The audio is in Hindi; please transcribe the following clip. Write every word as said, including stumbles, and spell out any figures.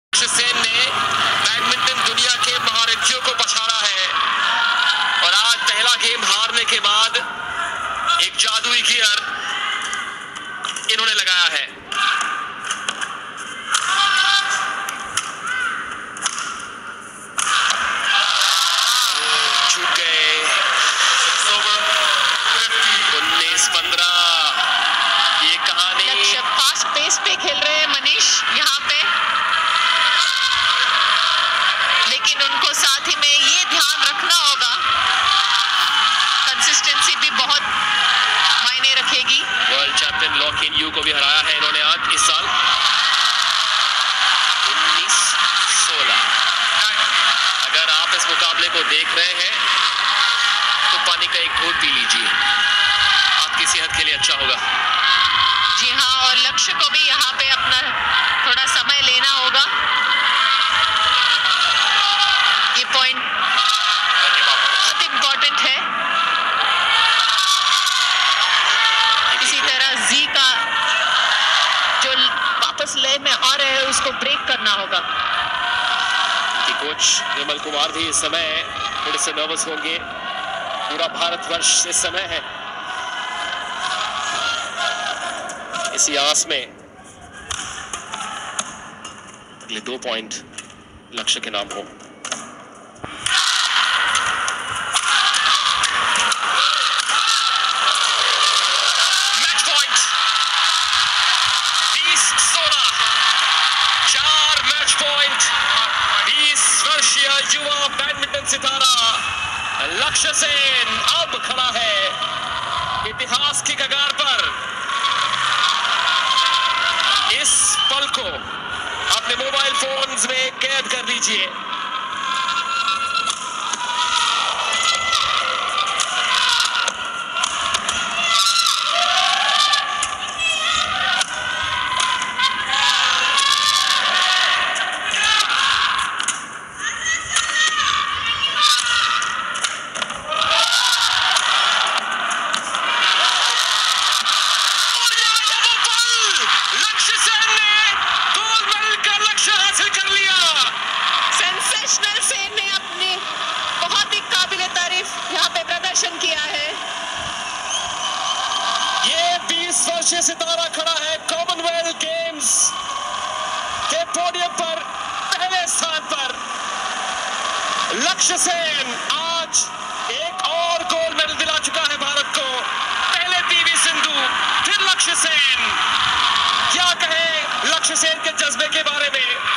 लक्ष्य सेन ने बैडमिंटन दुनिया के महारथियों को पछाड़ा है और आज पहला गेम हारने के बाद एक जादुई गियर इन्होंने लगाया है। छूट गए। उन्नीस पंद्रह ये कहानी। लक्ष्य फास्ट पेस पे खेल रहे हैं मनीष यहाँ पे, लेकिन उनको साथ ही में ये ध्यान रखना होगा, कंसिस्टेंसी भी बहुत मायने रखेगी। वर्ल्ड चैंपियन लॉकिन यू को भी हराया है इन्होंने आज इस साल। उन्नीस सोलह। अगर आप इस मुकाबले को देख रहे हैं तो पानी का एक घूंट पी लीजिए, आपकी सेहत के लिए अच्छा होगा। जी हाँ, और लक्ष्य को भी यहाँ पे अपना थोड़ा समय लेना होगा। ये पॉइंट बहुत इम्पोर्टेंट है। इसी तरह जी का जो वापस लय में आ रहे हैं उसको ब्रेक करना होगा। कि कोच निर्मल कुमार भी इस समय थोड़े से नर्वस होंगे। पूरा भारतवर्ष इस समय है इसी आस में अगले दो पॉइंट लक्ष्य के नाम हो। मैच पॉइंट बीस सोलह। चार मैच पॉइंट बीस वर्षीय युवा बैडमिंटन सितारा लक्ष्य सेन अब खड़ा है इतिहास की कगार पर। इस पल को अपने मोबाइल फोन्स में कैद कर लीजिए। सेन ने अपनी बहुत ही काबिल तारीफ यहाँ पे प्रदर्शन किया है। ये बीस वर्षीय सितारा खड़ा है कॉमनवेल्थ गेम्स के पोडियम पर पहले स्थान पर। लक्ष्य सेन आज एक और गोल्ड मेडल दिला चुका है भारत को। पहले पीवी सिंधु, फिर लक्ष्य सेन। क्या कहे लक्ष्य सेन के जज्बे के बारे में।